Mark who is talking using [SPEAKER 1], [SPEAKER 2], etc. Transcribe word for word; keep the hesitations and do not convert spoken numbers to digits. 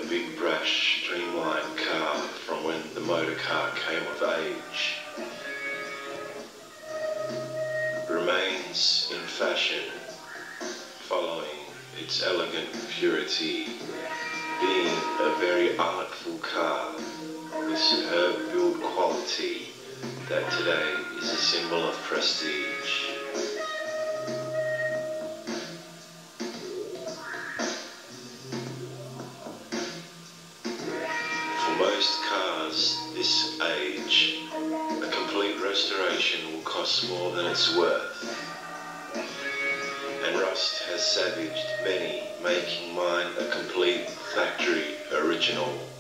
[SPEAKER 1] a big, brash, streamlined car from when the motor car came of age. Remains in fashion, following its elegant purity, being a very artful car with superb build quality that today is a symbol of prestige. For most cars this age, a complete restoration will cost more than it's worth, and rust has savaged many, making mine a complete factory original.